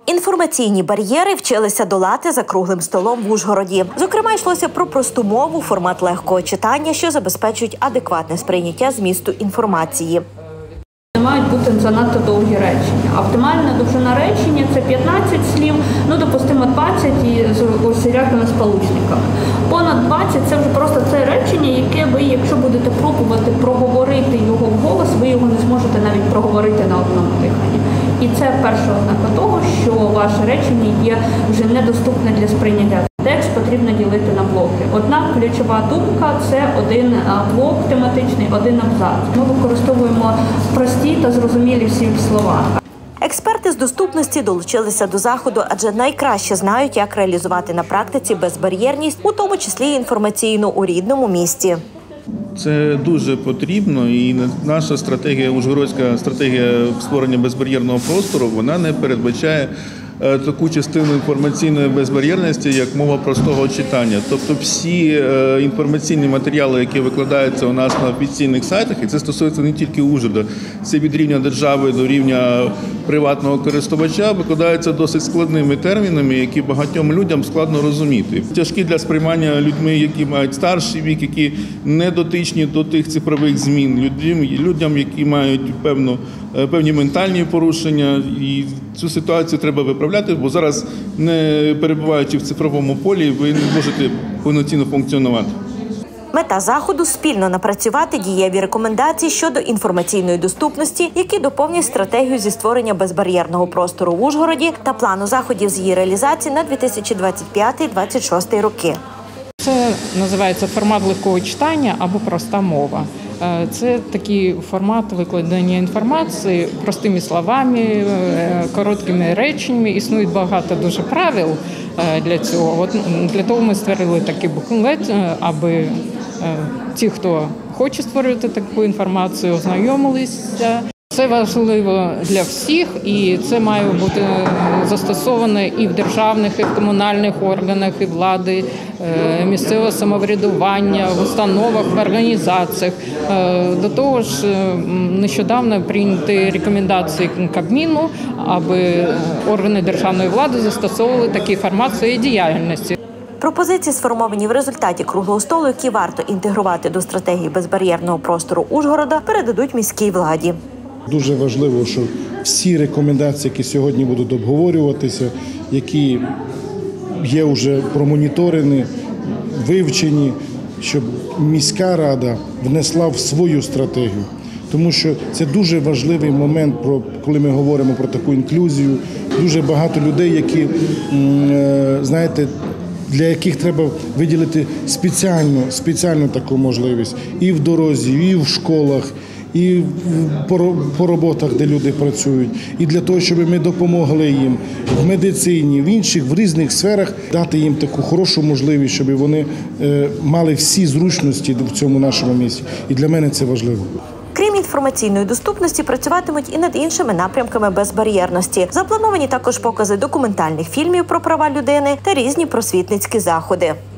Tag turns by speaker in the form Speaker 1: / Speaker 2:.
Speaker 1: Інформаційні бар'єри вчилися долати за круглим столом в Ужгороді. Зокрема, йшлося про просту мову, формат легкого читання, що забезпечують адекватне сприйняття змісту інформації.
Speaker 2: Не мають бути занадто довгі речення. Оптимальна довжина речення – це 15 слів, допустимо 20 з рядними сполучниками. Понад 20 – це вже просто це речення, яке ви, якщо будете пробувати проговорити його вголос, ви його не зможете навіть проговорити на одному диханні. І це перша ознака того, що ваше речення є вже недоступне для сприйняття. Текст потрібно ділити на блоки. Одна ключова думка – це один блок тематичний, один абзац. Ми використовуємо прості та зрозумілі всі слова.
Speaker 1: Експерти з доступності долучилися до заходу, адже найкраще знають, як реалізувати на практиці безбар'єрність, у тому числі інформаційну, у рідному місті.
Speaker 3: Це дуже потрібно, і наша стратегія, ужгородська стратегія створення безбар'єрного простору, вона не передбачає таку частину інформаційної безбар'єрності, як мова простого читання. Тобто всі інформаційні матеріали, які викладаються у нас на офіційних сайтах, і це стосується не тільки Ужгорода, це від рівня держави до рівня приватного користувача, викладаються досить складними термінами, які багатьом людям складно розуміти. Тяжкі для сприймання людьми, які мають старший вік, які не дотичні до тих цифрових змін, людям, які мають певні ментальні порушення, і цю ситуацію треба виправляти, бо зараз, не перебуваючи в цифровому полі, ви не можете повноцінно функціонувати.
Speaker 1: Мета заходу – спільно напрацювати дієві рекомендації щодо інформаційної доступності, які доповнять стратегію зі створення безбар'єрного простору в Ужгороді та плану заходів з її реалізації на 2025-2026 роки.
Speaker 4: Це називається формат легкого читання або проста мова. Це такий формат викладення інформації простими словами, короткими реченнями. Існує багато дуже правил для цього. Для того ми створили такий буклет, аби ті, хто хоче створювати таку інформацію, ознайомилися. Це важливо для всіх, і це має бути застосовано і в державних, і в комунальних органах, і влади, місцевого самоврядування, в установах, в організаціях. До того ж, нещодавно прийняті рекомендації Кабміну, аби органи державної влади застосовували такий формат своєї діяльності.
Speaker 1: Пропозиції, сформовані в результаті круглого столу, які варто інтегрувати до стратегії безбар'єрного простору Ужгорода, передадуть міській владі.
Speaker 5: Дуже важливо, що всі рекомендації, які сьогодні будуть обговорюватися, які є вже промоніторені, вивчені, щоб міська рада внесла в свою стратегію. Тому що це дуже важливий момент, коли ми говоримо про таку інклюзію. Дуже багато людей, які, знаєте, для яких треба виділити спеціальну таку можливість і в дорозі, і в школах, і по роботах, де люди працюють, і для того, щоб ми допомогли їм в медицині, в інших, в різних сферах, дати їм таку хорошу можливість, щоб вони мали всі зручності в цьому нашому місті. І для мене це важливо.
Speaker 1: Крім інформаційної доступності, працюватимуть і над іншими напрямками безбар'єрності. Заплановані також покази документальних фільмів про права людини та різні просвітницькі заходи.